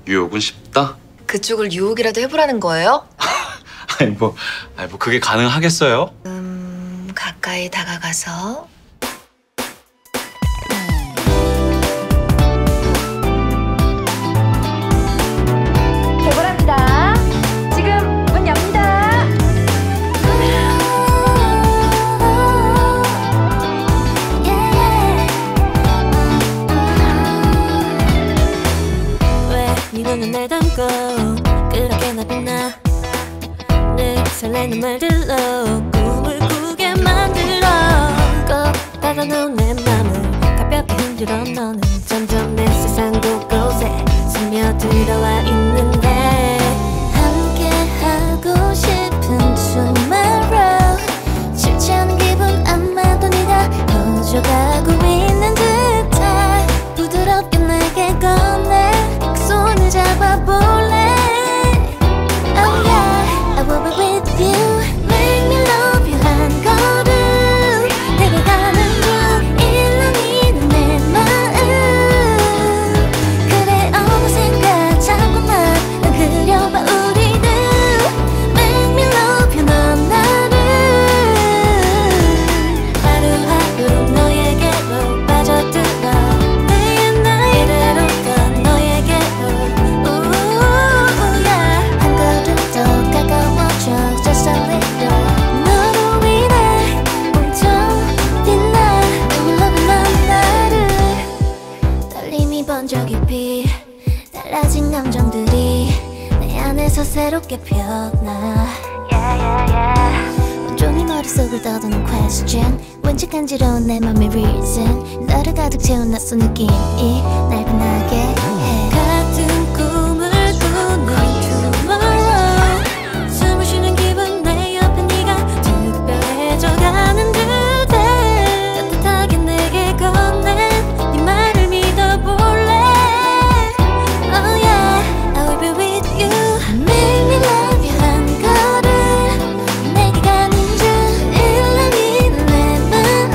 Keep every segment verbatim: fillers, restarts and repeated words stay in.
유혹은 쉽다? 그쪽을 유혹이라도 해보라는 거예요? 아니 뭐, 아니 뭐 그게 가능하겠어요? 음... 가까이 다가가서 개봉합니다. 지금 문 엽니다. 왜 네 눈은 날 담고 그렇게 나 빛나 늘 설레는 말들로 꿈을 꾸게 만들어 꼭 닫아놓은 내 맘을 가볍게 흔들어 너는 점점 내 세상 곳곳에 스며들어와 있는데 함께하고 싶은 tomorrow 싫지 않은 기분 아마도 네가 퍼져가고 있는 듯해 부드럽게 내게 꺼내 그 손을 잡아볼래 Oh yeah, I will be with you Make me love you 한 걸음 내가 가는 중 일렁이는 내 마음 그래 어느샌가 자꾸만 난 그려봐 우리들 Make me love you 넌 나를 하루하루 너에게로 빠져들어 내 나의 이대로 건 너에게로 Ooh yeah 한 걸음 더 가까워져 Just a little 너로 인해 엄청 빛나 You love 넌 나를 떨림이 번져 깊이 달라진 감정들이 내 안에서 새롭게 피어나 Yeah yeah yeah 온종일 머릿속을 떠도는 question 왠지 간지러운 내 맘의 reason 너를 가득 채운 낯선 느낌이 날 빛나게 해 같은 꿈을 꾸는 tomorrow 숨을 쉬는 기분 내 옆에 네가 특별해져 가는 듯해 따뜻하게 내게 건넨 네 말을 믿어볼래 Oh yeah, I will be with you Make me love you 한 걸음 내게 가는 중 일렁이는 내 마음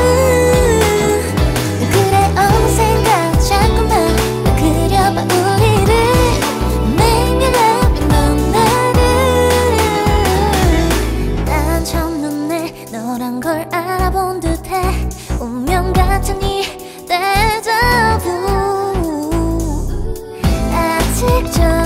그래 어느샌가 자꾸만 난 그려봐 우리를 Make me love you 넌 나를 난 첫눈에 너란 걸 알아본 듯해 운명 같은 이 데자부 아직 저